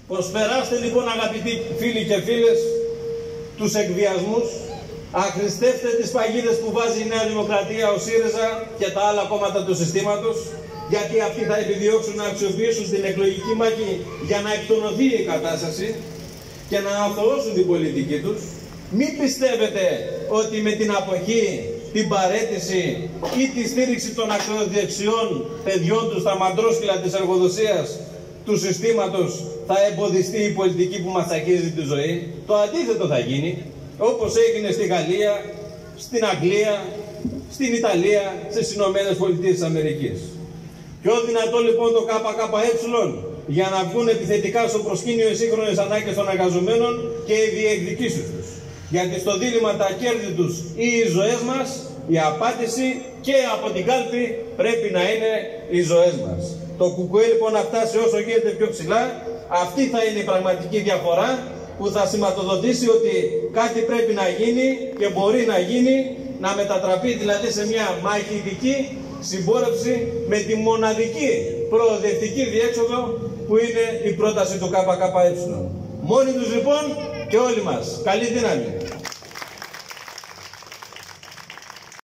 Προσπεράστε λοιπόν, αγαπητοί φίλοι και φίλες, τους εκβιασμούς, αχρηστεύστε τις παγίδες που βάζει η Νέα Δημοκρατία, ο ΣΥΡΙΖΑ και τα άλλα κόμματα του συστήματος, γιατί αυτοί θα επιδιώξουν να αξιοποιήσουν την εκλογική μάχη για να εκτονωθεί η κατάσταση και να αθωώσουν την πολιτική τους. Μην πιστεύετε ότι με την αποχή, την παραίτηση ή τη στήριξη των ακροδεξιών παιδιών τους στα μαντρόσκυλα της εργοδοσίας του συστήματος θα εμποδιστεί η πολιτική που μας αγγίζει τη ζωή. Το αντίθετο θα γίνει, όπως έγινε στη Γαλλία, στην Αγγλία, στην Ιταλία, στις Ηνωμένες Πολιτείες της Αμερικής. Πιο δυνατό λοιπόν το ΚΚΕ για να βγουν επιθετικά στο προσκήνιο οι σύγχρονες ανάγκες των εργαζομένων και οι διεκδικήσεις τους. Γιατί στο δίλημμα τα κέρδη τους ή οι ζωές μας, η απάντηση και από την κάλπη πρέπει να είναι οι ζωές μας. Το ΚΚΕ λοιπόν να φτάσει όσο γίνεται πιο ψηλά. Αυτή θα είναι η πραγματική διαφορά που θα σηματοδοτήσει ότι κάτι πρέπει να γίνει και μπορεί να γίνει, να μετατραπεί δηλαδή σε μια μαχητική συμπόρευση με τη μοναδική προοδευτική διέξοδο που είναι η πρόταση του ΚΚΕ. Μόνοι τους λοιπόν και όλοι μας. Καλή δύναμη.